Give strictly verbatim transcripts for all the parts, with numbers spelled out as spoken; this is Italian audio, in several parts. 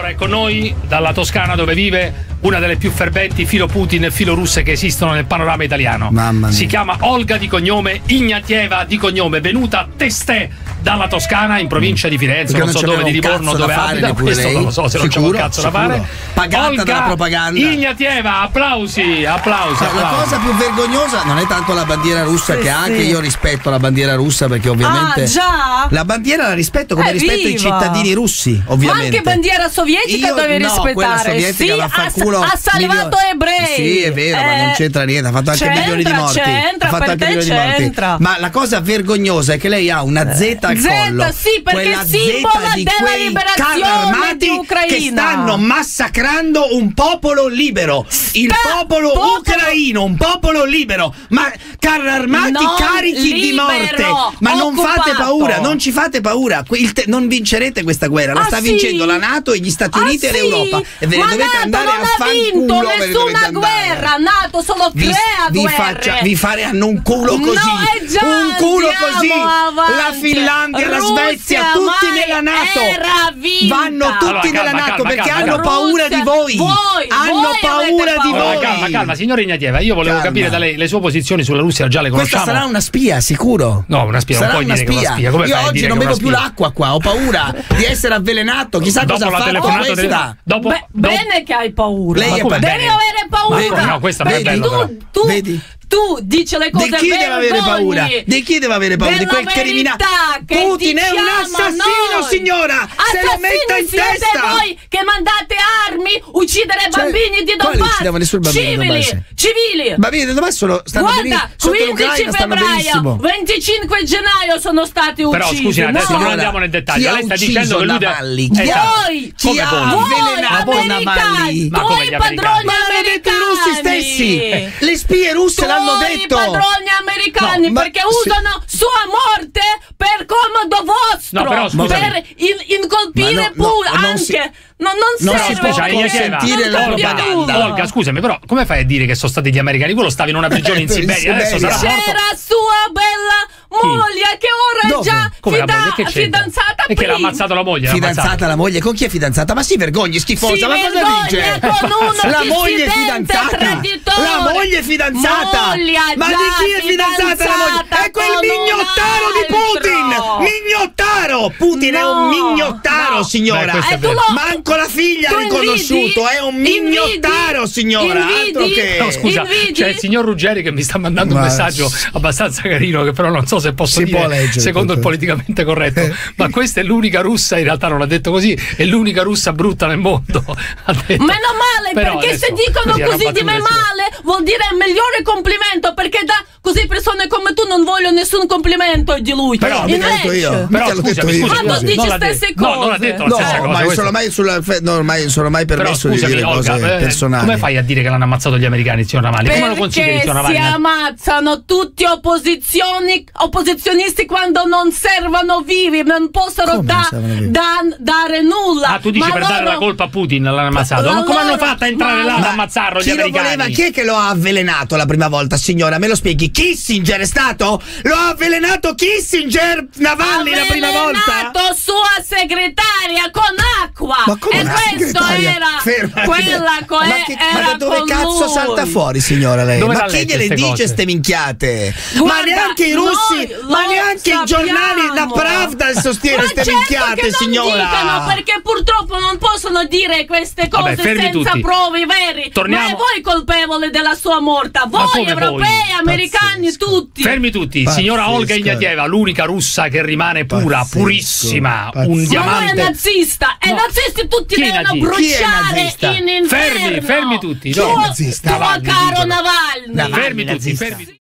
Allora è con noi dalla Toscana, dove vive una delle più ferventi filo Putin e filo russe che esistono nel panorama italiano. Mamma mia. Si chiama Olga di cognome, Ignatieva di cognome, venuta testè dalla Toscana in provincia di Firenze, perché non so dove di Livorno, dove abita, questo lei? non lo so, se non c'è un cazzo Sicuro? da fare. Pagata Olga dalla propaganda. Ignatieva, applausi, applausi, La applausi. cosa più vergognosa non è tanto la bandiera russa, Sì, che anche sì. io rispetto la bandiera russa, perché ovviamente Ah, già? la bandiera la rispetto come Eh, rispetto i viva! cittadini russi, Ma ovviamente. anche bandiera sovietica Io- deve no, quella rispettare. sovietica Sì, vaffanculo, ha, ha salvato milioni- ebrei. Sì, è vero, ma non Eh, c'entra niente, ha fatto anche c'entra, milioni di morti. c'entra, ha fatto per anche te milioni di morti. c'entra. Ma la cosa vergognosa è che lei ha una Z al Z, collo. sì, perché quella è simbolo Z di della quei liberazione carri armati di Ucraina. che stanno massacrando un popolo libero. Il Sta- popolo popolo- ucraino, un popolo libero. Ma carri armati Non carichi di libero, morte. Ma non fate occupato. paura, non ci fate paura. Que- il te- non vincerete questa guerra. La Ah, sta sì? vincendo la NATO e gli Stati Ah, Uniti e sì? l'Europa. E ve ne Ma dovete NATO andare non a ha vinto fanculo. ve ne dovete nessuna andare. guerra. NATO solo Vi, crea vi, guerre. faccia, vi faranno un culo No, così, è già, un culo andiamo così. avanti. La Finlandia, la Russia Svezia, tutti mai nella NATO. era vinta. Vanno tutti Allora, calma, nella NATO calma, perché calma, hanno calma. paura di voi. Voi, hanno voi paura avete di paura. voi. Allora, calma, calma, signora Ignatieva, io volevo Calma. capire da lei le sue posizioni sulla Russia, già le Questa conosciamo. sarà una spia, sicuro. No, una spia, non Sarà puoi una dire che è una spia. spia. Come Io fai a oggi dire non che è bevo una più spia? l'acqua qua, ho paura di essere avvelenato. Chissà Dopo cosa la ha fatto telefonata questa. delle- dopo, Beh, dopo- bene che hai paura. Lei Ma è come pa- Devi bene? avere paura. Ma no, questa non è Vedi, bello, però. tu, tu, Vedi? tu dici le cose Di chi deve avere vergogni. paura? Di chi deve avere paura? Di Della quel criminale. verità che Putin è un diciamo assassino, noi. signora! Se lo metta in Assassini siete testa! voi che mandate armi uccidere Cioè, bambini di quali Donbass. uccidevano nessun bambino di Civili, Donbass? civili. Bambini di Donbass sono, stanno Guarda, benissimo. Sotto quindici l'Ucraina stanno febbraio, benissimo. venticinque gennaio sono stati Però uccisi. scusi, adesso no. non andiamo nel dettaglio. Chi ha Lei sta ucciso dicendo che lui deve- Navalny? Eh, Voi, Chi come ha voi? avvelenato voi Navalny? americani, Ma come voi gli padroni americani? Ma l'hanno detto i russi americani. stessi! Le spie russe l'hanno Voi detto! padroni americani, No, ma perché se- usano sua morte per comodo vostro, No, però, scusami. per in- incolpire Ma no, no, pure non si- anche. non, non non serve. si può Scusa, Ignatieva, consentire la Non cambia propaganda. nulla. Olga, scusami, però come fai a dire che sono stati gli americani? Quello stava in una prigione in Eh, in Siberia, adesso Siberia. sarà morto. C'era sua bella moglie che ora è Dove? già Come la fida- moglie? Che c'entra? fidanzata E che l'ha prima. ammazzato la moglie? l'ha Fidanzata ammazzato. la moglie? Con chi è fidanzata? Ma si vergogni, schifosa, Si ma cosa vergogna dice? con uno la moglie dissidente, fidanzata! traditore. La moglie fidanzata! Moglie ma già di chi è fidanzata la moglie? fidanzata È quel con mignottaro di un Putin! altro. Mignottaro! Putin è un No, mignottaro, no. signora! Beh, questo è Eh, tu vero. lo- Manco la figlia tu ha riconosciuto, invidi? è un Invidi? mignottaro, signora! Altro Invidi? che... No, scusa, Invidi? c'è il signor Ruggeri che mi sta mandando un Ma- messaggio abbastanza carino, che però non so se posso Si dire può leggere, secondo il tutto. politicamente corretto. Eh. Ma questa è l'unica russa, in realtà non l'ha detto così, è l'unica russa brutta nel mondo. Ha detto. Meno male, Però perché se adesso, dicono era così di me battuta, sì. male vuol dire il migliore complimento, perché da così persone come tu non vogliono nessun complimento di lui. Però mica l'ho detto io. Invece, Però Mica l'ho detto scusami, io. scusami, Ma tu dici non l'ha stesse detto. No, non ha cose. detto la No, stessa cosa. ma questo- sono mai sulla, no, ormai sono mai Però permesso di scusami, dire Olga, cose eh, personali. come fai a dire che l'hanno ammazzato gli americani, signor Navalny? Come lo consideri, perché signor si Navalny? ammazzano tutti opposizioni, opposizionisti quando non servono vivi, non possono Come da- non servono vivi? da- dare nulla. Ah, tu dici Ma per dare loro- la colpa a Putin l'hanno ammazzato? Ma Ma come hanno loro- fatto a entrare ma- là ad Ma ammazzarlo gli chi lo americani? voleva? Chi è che lo ha avvelenato la prima volta, signora? Me lo spieghi? Kissinger è stato? Lo ha avvelenato Kissinger Navalny la prima volta? avvelenato sua segretaria con acqua. Ma come e una questo segretaria? era Fermati. quella co- ma, che- ma era da dove con cazzo lui. salta fuori, signora, lei? Dove ma l'ha chi lette gliele ste dice cose? ste minchiate? ma Guarda, neanche i russi, noi ma lo neanche i giornali, la sappiamo. Pravda sostiene Ma ste certo minchiate, che non signora. dicano, perché purtroppo non possono dire queste cose Vabbè, fermi senza tutti. prove veri. Torniamo- Ma è voi colpevole della sua morta, Ma voi come europei, voi? americani, Pazzesco. tutti. Fermi tutti, Pazzesco. signora Olga Ignatieva, l'unica russa che rimane pura, Pazzesco. purissima, Pazzesco. un Ma lui è diamante. nazista, e No. nazisti tutti Chi è devono nazista? Chi è bruciare nazista? in inferno. Fermi, fermi tutti, Tuo, no. nazista? tuo Navalny, caro dicono. Navalny. Navalny. Fermi tutti, nazista. fermi.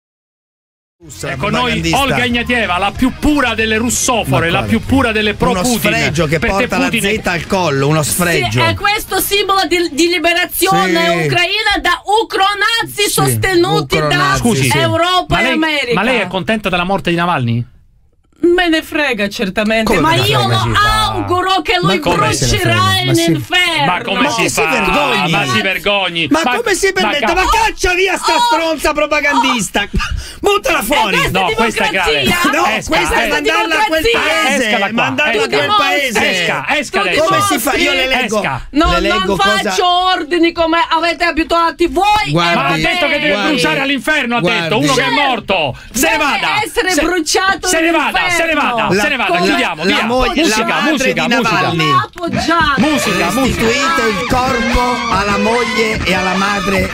Russa, È con noi propagandista. Olga Ignatieva, la più pura delle russofore, Ma la quale? più pura delle pro Uno Putin. sfregio che Per te porta la Putin è- Z al collo, uno sfregio. Sì, è questo simbolo di, di liberazione Sì. ucraina da ucronazi Sì, sostenuti da ucronazi, Scusi, sì. Europa ma e lei, America. ma lei è contenta della morte di Navalny? Me ne frega certamente, Come ma me ne io frega, lo sì. auguro che lui Ma come se ne brucerà frega? in Ma sì. inferno. inferno. Ma come Ma si che fa? si vergogni? Ma si vergogni. Ma, come si permette? Ma, ma caccia via sta Oh! stronza propagandista! Buttala fuori! questa No, è questa è grave. democrazia? No, Esca, questa è esca. mandarla a quel paese! Escala qua, Mandarla a esca. quel paese! Esca, esca Tutti adesso. Come si fa? Io le leggo. Esca. No, le leggo non cosa... faccio ordini come avete abituati voi. Guardi, Ma ha detto che deve guardi, bruciare all'inferno, ha guardi. detto, uno che è Certo. morto. Se ne Deve vada. essere se, bruciato Se ne vada, all'inferno. se ne vada, La- se ne vada, come- chiudiamo, la via. moglie- musica, la madre musica, di musica. Navalny. Come appoggiato. Musica, musica. Restituite il corpo alla moglie e alla madre.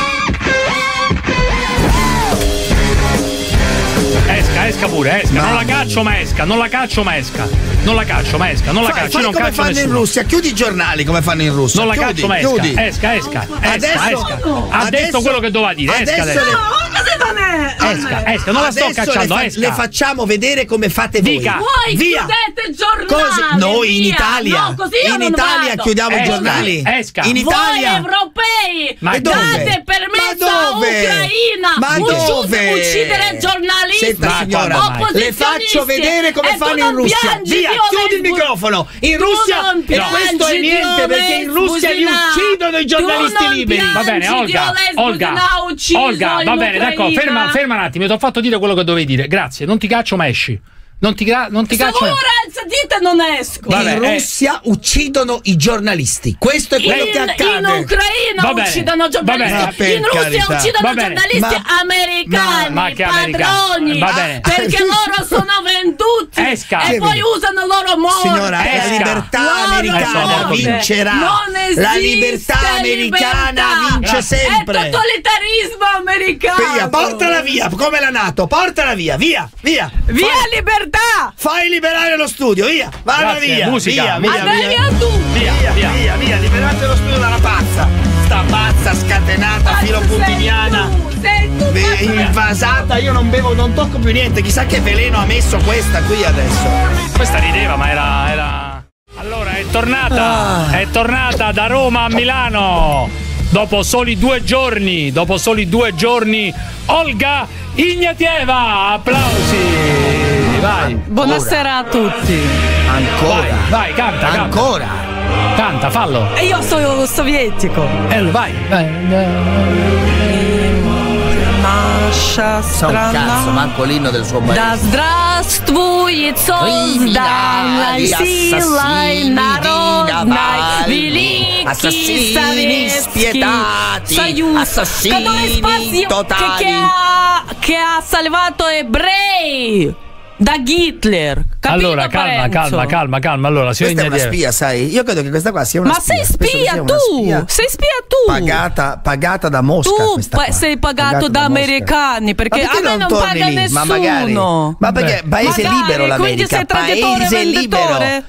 Esca, esca pure, esca. Non la caccio, ma esca. Non la caccio, ma esca. Non la caccio, ma esca. Non la Fai, caccio, fai io non come caccio fanno in nessuno. Russia, chiudi i giornali come fanno in Russia. Non la chiudi, caccio, ma esca. chiudi. Esca, esca. Esca, Adesso- esca. Ha adesso- detto quello che doveva dire. Esca adesso adesso. le- No, così non è. Esca, esca. Non la sto Adesso cacciando, le, fa- esca. le facciamo vedere come fate voi. Dica. Voi Via. chiudete il giornale. Così- noi in via. Italia, No, così io in non Italia vado. chiudiamo i Esca, giornali. esca. In Italia. Voi europei Ma date dove? permesso Ma a dove? Ucraina Ma ucci- dove? uccidere giornalisti. Senta, Ma signora, quando mai? le faccio vedere come E tu fanno in non Russia. piangi, Via, Dio chiudi il Vesbu- microfono. In Tu Russia non e questo è piangi, niente Dio perché in Russia li Vesbusina. uccidono i giornalisti Tu non liberi. piangi, Va bene, Olga, Dio Vesbusina Olga, ha ucciso Olga, va in bene, d'accordo, Ucraina. ferma, ferma un attimo, ti ho fatto dire quello che dovevi dire, grazie, non ti caccio ma esci, non ti, gra- non ti Se caccio. voi ora alzate non esco. Vabbè, in eh. Russia uccidono i giornalisti. Questo è quello In, che accade. in Ucraina Va bene, uccidono giornalisti, va bene. in Ma per Russia carità. uccidono Va bene. giornalisti Ma- americani, ma che americani? padroni, Va bene. perché loro sono venduti Esca. e Che poi vedi? usano loro morte. Signora, la Esca. libertà Loro americana morte. vincerà. Non esiste La libertà americana libertà. vince È sempre. totalitarismo americano. Via, portala via, come la NATO, portala via, via, via. Via Fai, libertà. fai liberare lo studio, via, vada Grazie, via, musica, via, musica. via, Andai via. via tu. Via, Via, via. via, via, liberate lo studio dalla pazza. Sta pazza scatenata, filoputiniana, Sei tu, sei tu ve- pazzo. invasata, io non bevo, non tocco più niente. Chissà che veleno ha messo questa qui adesso. Questa rideva ma era, era... Allora è tornata, Ah. è tornata da Roma a Milano, dopo soli due giorni, dopo soli due giorni, Olga Ignatieva, applausi, vai, Buonasera a tutti. vai, Ancora, vai, canta, canta, ancora. canta, fallo, E io sono sovietico. eh, vai, vai. Наша Sa un cazzo, страна. manco l'inno del suo Да paese. здравствует созданной силой народной великий Assassini Советский spietati, Союз, assassini который спас totali. che ha, che ha salvato ebrei da Hitler. Capito, Allora, calma, Parenzo? calma, calma, calma, allora, signor Questa è una Ignatieva. spia, sai? Io credo che questa qua sia una Ma spia. sei Penso che spia sia tu, una spia sei spia tu. Pagata, pagata da Mosca. Tu questa pa- qua. sei pagato da Mosca. americani, perché Ma a me non torni paga lì? nessuno. Ma magari. Ma perché Beh. paese Magari, libero quindi l'America. sei traditore Paese venditore? libero.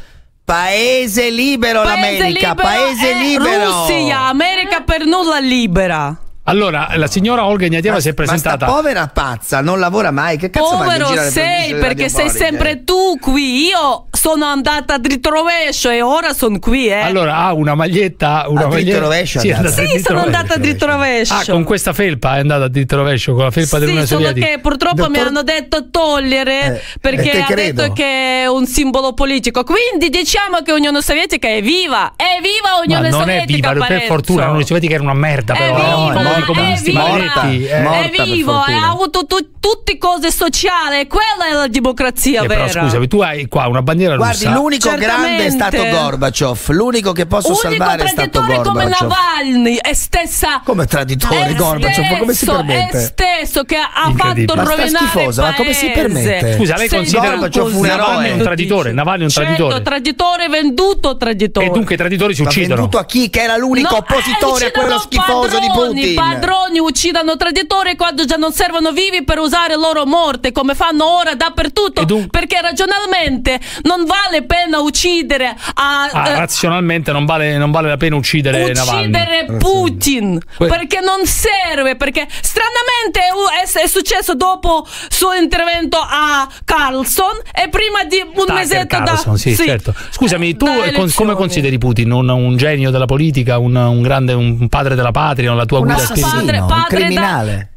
Paese libero l'America. Paese è libero. Russia, America per nulla libera. Allora, la signora Olga Ignatieva si è presentata. Ma sta povera pazza non lavora mai. Che cazzo va in Povero giro alle sei, trasmissioni perché sei radiofoniche? sempre tu qui. Io sono andata a dritto rovescio e ora sono qui, eh. Allora, ha una maglietta, una A dritto maglietta. rovescio Sì, è è andata. andata a sì, dritto sono rovescio. andata a dritto rovescio. Ah, con questa felpa è andata a dritto rovescio, con la felpa Sì, dell'Unione solo Sovietica. che purtroppo mi Dottor- hanno detto togliere Eh, perché e te ha credo. detto che è un simbolo politico. Quindi diciamo che Unione Sovietica è viva, è viva Ma Unione non è Sovietica. viva, per Parenzo. fortuna l'Unione Sovietica era una merda, È però viva, no, è i comunisti viva. maledetti. eh. Morta. È per vivo, fortuna. ha avuto tu- tutte cose sociali, e quella è la democrazia Eh, vera. però scusami, tu hai qua una bandiera Guardi, russa. l'unico grande è stato Certamente. Gorbaciov. L'unico che posso Unico salvare è stato traditore come Gorbaciov. Navalny, è stessa. Come traditore è Gorbaciov? Ma come si stesso, permette? È stesso che ha fatto Incredibile. Ma sta rovinare schifosa, il ma come si paese. permette? Scusa, lei Sei considera tu Gorbaciov così. un Navalny è un eroe? traditore, Navalny è un Certo, traditore. traditore venduto, traditore. E dunque i traditori si Ma uccidono. venduto a chi? Che era l'unico No, oppositore eh, a quello uccidono schifoso di padroni, Putin. Padroni uccidono traditori quando già non servono vivi per usare loro morte, come fanno ora dappertutto. E dun- Perché ragionalmente non vale pena uccidere a, Ah, eh, razionalmente non vale, non vale la pena uccidere Navalny. uccidere Putin, Que- perché non serve, perché stranamente è, è- è successo dopo il suo intervento a Carlson e prima di un Tucker mesetto Carlson, da sì, certo. Scusami, tu da con- come elezioni. consideri Putin? Un, un genio della politica, un, un grande un padre della patria, la tua Un guida assassino. spirituale? padre, un padre criminale. Da,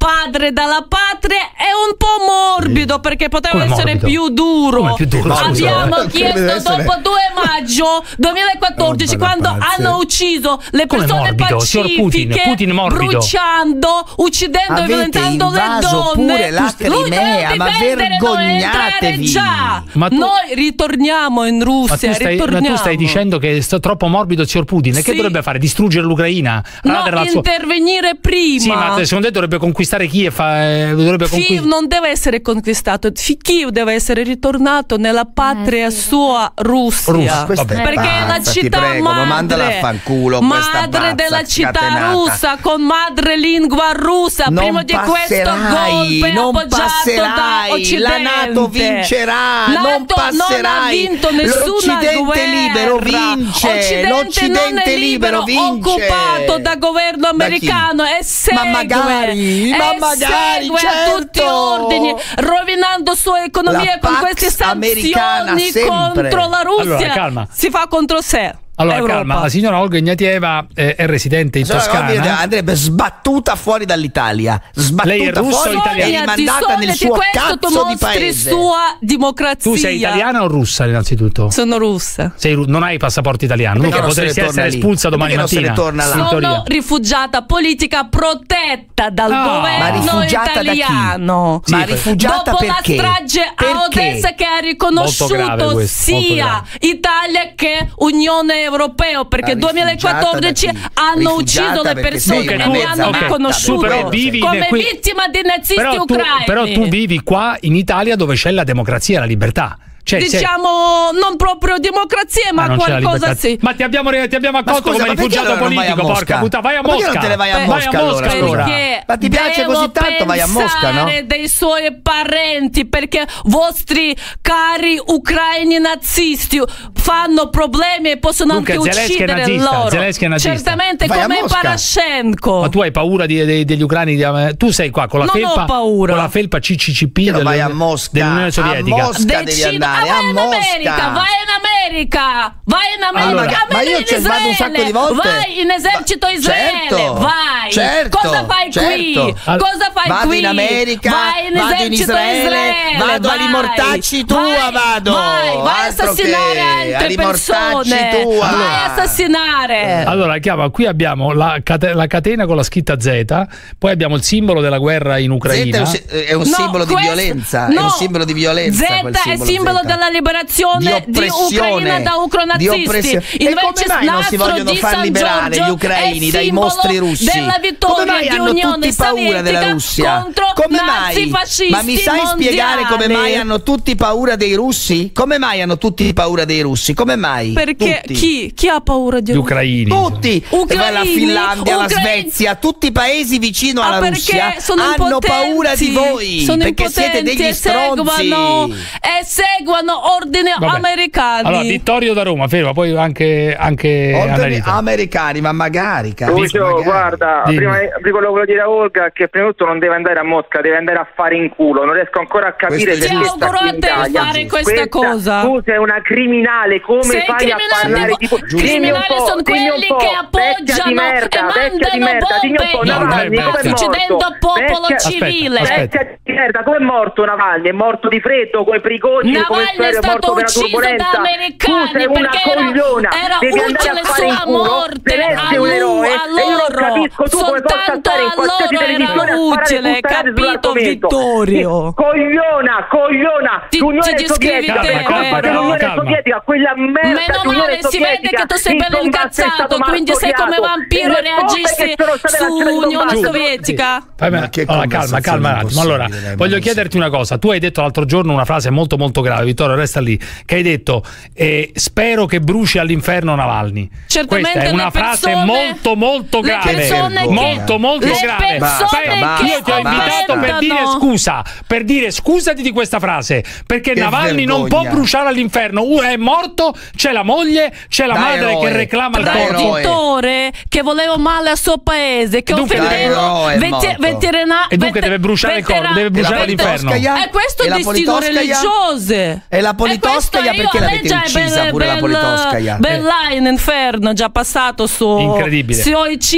padre dalla patria è un po' morbido, perché poteva Come essere morbido? più duro. Come più duro? Abbiamo Scusa. chiesto Deve essere- dopo due maggio duemilaquattordici, Roba da quando pazzi. hanno ucciso le Come persone morbido? Signor Putin, pacifiche, Putin morbido. bruciando, uccidendo e Avete violentando le invaso donne. pure la Lui deve Crimea, ma difendere noi, entrare vergognatevi. già. Ma tu- Noi ritorniamo in Ma Russia, tu, stai, ma ritorniamo. tu stai dicendo che è troppo morbido il signor Putin. E che Sì. dovrebbe fare? Distruggere l'Ucraina? No, Radere la sua- intervenire prima. Sì, ma secondo te dovrebbe conquistare Kiev? eh, Dovrebbe Kiev conquistare. non deve essere conquistato, Fi- Kiev deve essere ritornato nella patria Eh, sì. sua, Russia. Russia, Questa vabbè. è Perché è la pazza, ti città prego, ma madre, mandala a fanculo questa madre pazza della città scatenata. russa, con madrelingua russa. Non Prima di questo passerai, golpe non appoggiato da passerai, Occidente. la NATO vincerà, NATO non passerai. non ha vinto nessuna L'Occidente guerra. libero vince, Occidente l'Occidente non è libero vince. occupato da governo Da chi? americano e segue, Ma magari, e ma magari, segue a certo. tutti gli ordini, rovinando sua economia La con Pax queste americana sanzioni sempre. contro la Russia. Allora, calma. Si fa contro sé. Allora, Europa. calma, la signora Olga Ignatieva eh, è residente in Allora, Toscana. andrebbe sbattuta fuori dall'Italia, sbattuta Lei è russa o fuori italiana? e Sognati, rimandata nel sognati, suo questo tu cazzo di mostri paese. sua democrazia. Tu sei italiana o russa, innanzitutto? Sono russa. Sei ru- non hai passaporto italiano, Perché dunque non se ne potresti torna essere lì? espulsa domani Perché non se ne mattina. torna là? in teoria. Sono rifugiata politica protetta dal Ah. governo Ma rifugiata da chi? italiano. Ma Sì, rifugiata Dopo perché? la strage a Perché? Odessa, che ha Molto grave riconosciuto questo, molto sia grave. Italia che Unione Europea, perché Ma duemilaquattordici rifugiata da chi? hanno Rifugiata ucciso le perché persone sei che una mi mezza hanno matta, riconosciuto tu però vivi come qui- vittima di nazisti Però tu, ucraini. però tu vivi qua in Italia dove c'è la democrazia e la libertà. Cioè, sei- Diciamo non proprio democrazia, ma Ah, non c'è la qualcosa libertà. sì. Ma ti abbiamo, ti abbiamo Ma accolto scusa, come ma perché rifugiato allora non vai a politico, Mosca? porca puttana, vai a Ma perché Mosca. non te ne vai a Vai Mosca a Mosca allora, allora. Perché Ma ti piace devo così tanto, vai a Mosca, no? pensare dei suoi parenti, perché vostri cari ucraini nazisti fanno problemi e possono Dunque, anche Zelensky è uccidere nazista, loro. Zelensky è nazista. Certamente Vai a come Mosca. Poroshenko. Ma tu hai paura di- di- degli ucraini? di- Tu sei qua con la Non ho felpa, paura. con la felpa C C C P Però del- vai a Mosca, dell'Unione a Sovietica. Mosca. devi Decido- andare ah, vai a in Mosca. America, vai in America, vai in America, Allora, a ma me io in ci vado un sacco di Israele, volte. vai in esercito Ma- Israele, certo, vai. certo, Cosa fai certo. qui? Al- Cosa fai Vado qui? in America, vai in vado in esercito Israele, vado vai. agli mortacci tua, Vai, vado. Vai, vai a Altro assassinare che altre agli mortacci persone. tua. Vai a assassinare. Allora, chiama, qui abbiamo la, cate- la catena con la scritta Z, poi abbiamo il simbolo della guerra in Z è Ucraina. un, si- è un No, simbolo di questo- violenza, è no. un simbolo di violenza. Z quel è simbolo Z. della liberazione di, oppressione, Ucraina da di ucronazisti. oppressione. E Invece come mai non si nastro vogliono di far San liberare Giorgio gli ucraini è dai simbolo mostri russi? della Come vittoria mai di hanno Unione tutti paura della Sovietica Russia? contro Come nazi mai? fascisti Ma mi sai mondiali. spiegare come mai hanno tutti paura dei russi? Come mai hanno tutti paura dei russi? Come mai? Perché Tutti. chi, chi ha paura di Gli ucraini. Tutti, Ucraini, la Finlandia, la ucraini. Svezia, tutti i paesi vicino Ah, alla perché Russia sono hanno impotenti, paura di voi sono perché siete impotenti degli e stronzi. seguono, e seguono ordini Vabbè. americani. Allora, Vittorio da Roma, ferma, poi anche, anche Ordini Annalita. americani, ma magari, cazzo, Lucio, magari. guarda, Dimmi. prima di quello che volevo dire a Olga, che prima di tutto non deve andare a Mosca, deve andare a fare in culo. Non riesco ancora a capire Questo Ti è perché giusto. sta auguro qui a in te Italia. fare questa cosa. Tu sei una criminale, come Sei fai criminale, a parlare ma- tipo criminali Dimmi un po', sono dimmi un quelli po', che vecchia di appoggiano merda, e vecchia di mandano merda, dimmi un po', bombe, Navalny no, come è uccidendo morto? il popolo Vecchia- civile. Aspetta, Vecchia di merda, come è morto Navalny? È morto di freddo, come Prigozhin, come Navalny è storia, è morto stato per la ucciso turbolenza. da americani Tu sei una perché era- cogliona, era devi andare utile a fare in sua culo, morte se resti a un lui, eroe, a e io non loro. capisco tu come possa Soltanto stare in a qualsiasi loro televisione era a fare utile, le puttanate capito, sull'argomento. Vittorio? Sì, cogliona, cogliona, Ti- l'Unione ti descrivi Sovietica, te, per colpa vero? dell'Unione Calma. Sovietica, quella merda Meno di Unione male, si vede Sovietica, che tu sei il bello Donbass è incazzato, stato quindi sei come martoriato. vampiro, E le bombe reagisci che sono state su lanciate in Unione Donbass. Sovietica. Fai me- Ma che allora, calma, conversazione calma un attimo. Allora, impossibile, dai, voglio ma non chiederti una cosa. Tu hai detto l'altro giorno una frase molto molto grave, Vittorio, resta lì, che hai detto eh, spero che bruci all'inferno Navalny. Certamente Questa è una le frase persone- molto molto le grave. persone che- molto molto le grave. persone Fai- che io ti ho invitato per offendono- dire scusa, per dire scusati di questa frase, perché Che Navalny non può vergogna. bruciare all'inferno. Uno è morto, c'è la moglie, c'è la Da madre eroe. che reclama il Da corpo. eroe. Traditore che voleva male al suo paese, che Dunque, offendeva da eroe è veti- morto. veterina- E dunque vete- deve bruciare il corpo, vetera- deve bruciare E la all'inferno. Politkovskaja? E questo E è la destino Politkovskaja? religiose. E la Politkovskaja E questo perché io- l'avete lei già è uccisa bel- pure la bel- Politkovskaja? Bella in inferno, già passato su Incredibile. sui circoli che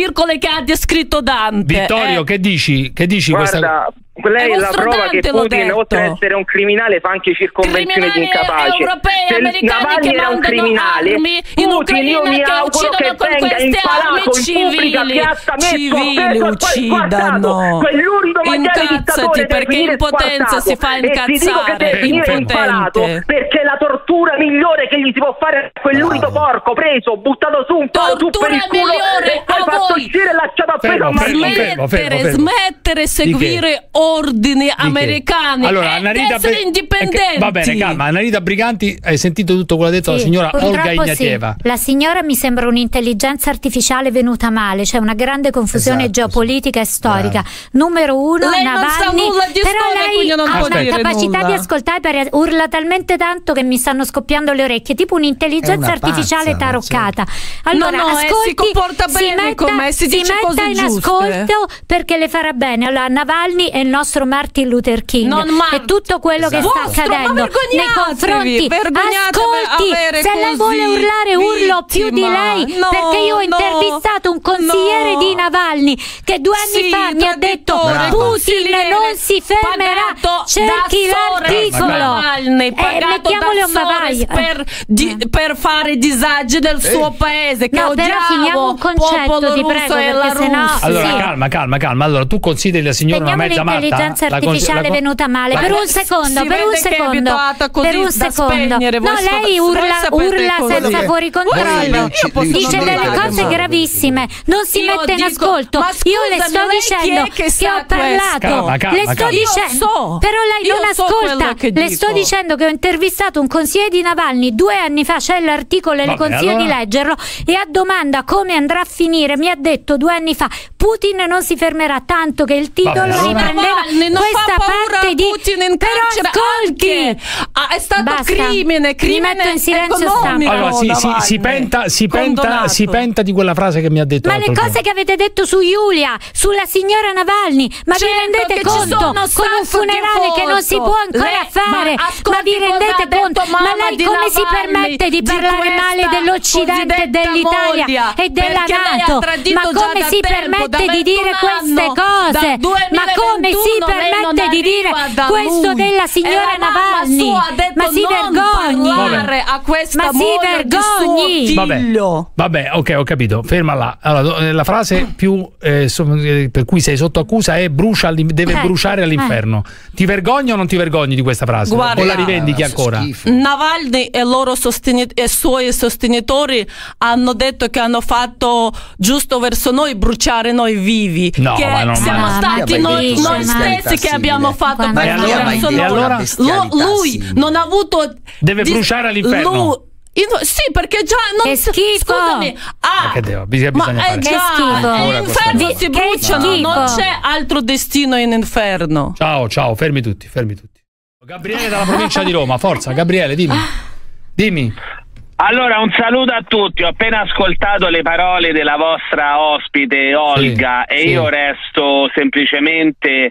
ha descritto Dante. Vittorio, eh. che dici? Che dici Guarda, questa... lei È è la vostro prova Dante, che l'ho Putin, detto. oltre ad essere un criminale, fa anche circonvenzioni di Criminali incapaci. europei, Se americani Navalny che era un mandano criminale, armi in Putin, Ucraina, io mi che auguro uccidono che con venga queste impalato armi in pubblica civili. piazza, messo Civili preso e poi uccidano. squartato. Quell'unico maggiare Incazzati, dittatore deve perché finire in potenza squartato. si fa E ti dico che incazzare, deve finire impotente. impalato, perché la tortura migliore che gli si può fare a quell'unico porco preso, buttato su un palo su per Tortura il culo migliore e poi a fatto voi. uscire e lasciato a Fermo, preso a fermo, Marino. fermo, fermo, Smettere, fermo. smettere Di seguire ordini americani Allora, e Annarita essere Bri- indipendenti. eh, Va bene, calma. Annarita Briganti, hai sentito tutto quello che ha detto la Sì, signora Olga purtroppo Ignatieva. sì. La signora mi sembra un'intelligenza artificiale venuta male, c'è una grande confusione Esatto, geopolitica e storica. Numero uno, Lei non Navalny, sa nulla di però storia, lei quindi non ha può una dire capacità nulla. di ascoltare, per, urla talmente tanto che mi stanno scoppiando le orecchie, tipo È un'intelligenza una artificiale pazza, taroccata. Allora, No, no, eh, ascolti, si comporta bene metta, con me, si dice metta cose in giuste. ascolto perché le farà bene. Allora, Navalny è il nostro Martin Luther King Non Mar- e tutto quello che Esatto. sta Vostro, ma accadendo nei vergognatevi, confronti. vergognatevi Ascolti, avere se lei così vuole urlare urlo più di vittima. lei, No, perché io ho no, intervistato un consigliere no. di Navalny che due anni Sì, fa mi ha detto traditore, Putin consigliere, non si fermerà, pagato cerchi da Soros, l'articolo. Navalny, Eh, pagato mettiamole da un bavaglio. Soros per, di- per fare disagi del suo paese, che No, però finiamo odiamo un concetto, popolo ti russo prego, e la perché sennò- Russia. Allora, Sì. calma, calma, calma. Allora, tu consideri la signora una Teniamo mezza matta? l'intelligenza La con- artificiale la con- venuta male la- per un Si secondo, per vede un che è secondo, abituata così per un da secondo. spegnere, voi No, so- lei voi urla, sapete urla così. senza fuori controllo. Io posso Dice non delle parlare, cose ma- gravissime, non si Io mette in dico- ascolto. ma Io le scusami, sto lei chi dicendo è che che sa ho parlato. Calma, calma, le sto calma. Io dicendo, so. però lei Io non so ascolta. quello che Le dico. sto dicendo che ho intervistato un consigliere di Navalny due anni fa, c'è l'articolo e le Vabbè, consiglio allora- di leggerlo, e a domanda come andrà a finire mi ha detto due anni fa Putin non si fermerà, tanto che il titolo Vabbè, allora- riprendeva Navalny non questa fa paura parte a di Putin in però carcere, ascolti anche. Ah, è stato Basta. crimine, Mi crimine metto in silenzio economico. stampa. Allora, sì, sì, Navalny. si penta, si penta, Condonato. si penta di quella frase che mi ha detto ma le l'altro cose giorno. che avete detto su Giulia, sulla signora Navalny, ma Certo vi rendete che ci conto sono con un sacco di funerale che non si foto. può ancora Lei- fare? ma Ma, ascolti vi cosa ha rendete detto conto? Ma mamma lei di come si Navalny, permette di di parlare male questa dell'Occidente e cosiddetta dell'Italia moglia? e della Perché lei ha NATO? tradito Ma già come da si tempo, permette da di dire ventuno queste anno, cose? dal Ma come si duemilaventuno lei non permette di dire arriva da questo lui. della E signora la mamma Navalny? sua ha detto Ma si non vergogni! parlare a questa Ma si moglie di suo vergogni! figlio. Vabbè, ok, ho capito. Ferma là. Allora, eh, la frase più eh, so- eh, per cui sei sotto accusa è brucia all'in- deve Eh, bruciare all'inferno. Ti vergogni o non ti vergogni di questa frase? Guarda- o la rivendichi ancora? Schifo. Navalny e, loro sosteni- e i suoi sostenitori hanno detto che hanno fatto giusto verso noi, bruciare noi vivi. No, che ma non- siamo ma- stati ma- noi, ma- noi ma- stessi che ma- abbiamo fatto ma- questo ma- verso e noi. allora- Lu- lui non ha avuto Deve di- bruciare all'inferno. lui- in- sì, perché già non Che schifo! scusami. Ah, Ma che devo- bisogna- ma bisogna è fare. già, Che schifo! eh, in Ora questa inferno cosa. si Che bruciano, schifo! non c'è altro destino in inferno. Ciao, ciao, fermi tutti, fermi tutti. Gabriele dalla provincia di Roma, forza, Gabriele, dimmi. Dimmi. Allora, un saluto a tutti. Ho appena ascoltato le parole della vostra ospite Olga Sì, e sì. io resto semplicemente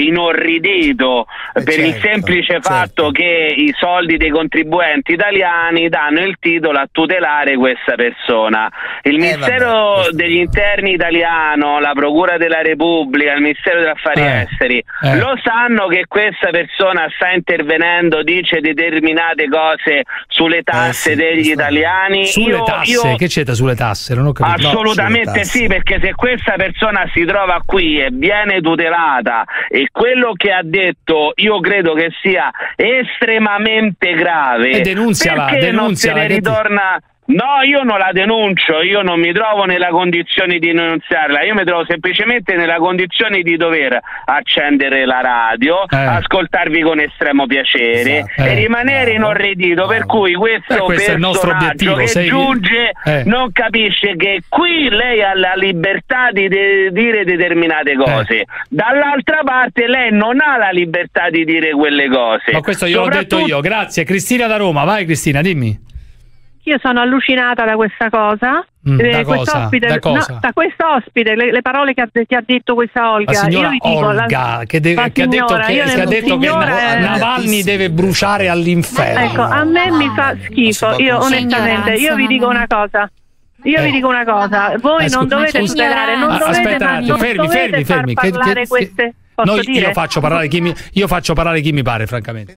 inorridito Eh, per il certo, semplice certo. fatto che i soldi dei contribuenti italiani danno il titolo a tutelare questa persona. Il Eh, Ministero vabbè, questo- degli Interni italiano, la Procura della Repubblica, il Ministero degli Affari Eh, Esteri eh. lo sanno che questa persona sta intervenendo, dice determinate cose sulle tasse sì, degli questo- italiani. Sulle Io- tasse, io- che c'entra sulle tasse? Non ho capito. Assolutamente sulle tasse. sì, perché se questa persona si trova qui e viene tutelata e quello che ha detto io credo che sia estremamente grave, E denunziala, perché non se denunziala, ne che ti- ritorna? No, io non la denuncio, io non mi trovo nella condizione di denunziarla, io mi trovo semplicemente nella condizione di dover accendere la radio, Eh. ascoltarvi con estremo piacere Esatto. e Eh. rimanere Bravo. inorridito, per Bravo. cui questo, Eh, questo è il nostro personaggio obiettivo, che sei- giunge Eh. non capisce che qui lei ha la libertà di de- dire determinate cose, Eh. dall'altra parte lei non ha la libertà di dire quelle cose. Ma questo gliel'ho detto Soprattutto- io. Grazie. Cristina da Roma, vai Cristina, dimmi. Io sono allucinata da questa cosa. Mm, Eh, da questa cosa? ospite- Da no, cosa? da questa ospite, le, le parole che ha, che ha detto questa Olga. La signora io vi dico, Olga, la- che, de- la che ha detto signora, che, io che, ha ne- detto che signora Na- è- Navalny deve bruciare all'inferno. Ecco, a me mi fa Non si schifo. può Io consentire. onestamente, io vi dico una cosa. io Eh. vi dico una cosa, voi Eh, non scusa, dovete scusa. tutelare, non Ah, dovete, aspetta un non attimo, fermi, dovete fermi, far fermi. Che- parlare che- queste... Posso Noi- dire? io faccio parlare chi mi, io faccio parlare chi mi pare, francamente.